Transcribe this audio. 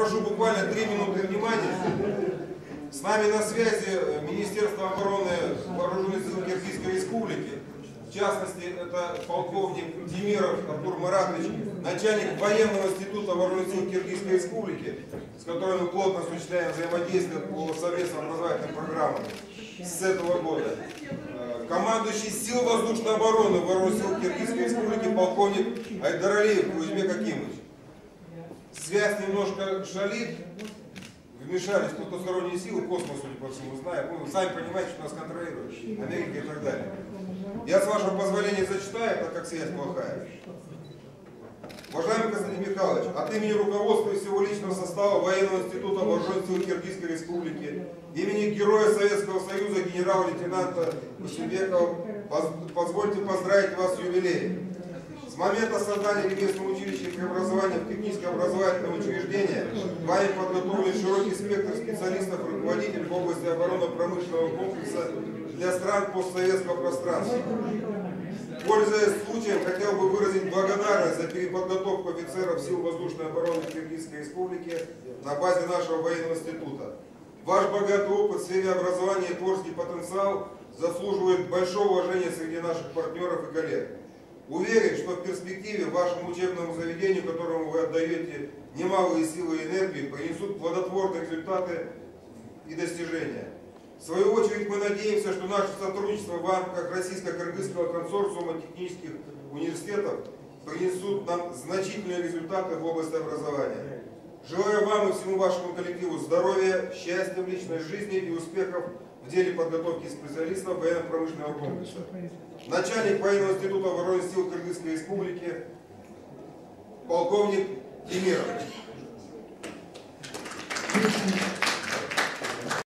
прошу буквально 3 минуты внимания. С нами на связи Министерство обороны Вооруженных сил Киргизской Республики. В частности, это полковник Демиров Артур Маратович, начальник военного института Вооруженных сил Киргизской Республики, с которым мы плотно осуществляем взаимодействие по совместным образовательным программам с этого года. Командующий сил воздушной обороны Вооруженных сил Киргизской Республики полковник Айдаралиев Кузьбек Акимович. Связь немножко шалит, вмешались потусторонние силы, космос, судя по всему, знаем. Вы сами понимаете, что нас контролируют, Америка и так далее. Я, с вашего позволения, зачитаю, так как связь плохая. Уважаемый Константин Михайлович, от имени руководства и всего личного состава Военного института Вооруженных сил Киргизской Республики, имени Героя Советского Союза генерала-лейтенанта Исенбекова, позвольте поздравить вас с юбилеем. С момента создания ремесленного училища и преобразования в техническое образовательное учреждение вами подготовлен широкий спектр специалистов и руководителей в области оборонно-промышленного комплекса для стран постсоветского пространства. Пользуясь случаем, хотел бы выразить благодарность за переподготовку офицеров сил воздушной обороны Киргизской Республики на базе нашего военного института. Ваш богатый опыт в сфере образования и творческий потенциал заслуживает большого уважения среди наших партнеров и коллег. Уверен, что в перспективе вашему учебному заведению, которому вы отдаете немалые силы и энергии, принесут плодотворные результаты и достижения. В свою очередь мы надеемся, что наше сотрудничество в рамках Российско-Кыргызского консорциума технических университетов принесут нам значительные результаты в области образования. Желаю вам и всему вашему коллективу здоровья, счастья в личной жизни и успехов в деле подготовки специалистов военно-промышленного комплекса. Начальник военного института Вооруженных сил Кыргызской Республики, полковник Демиров.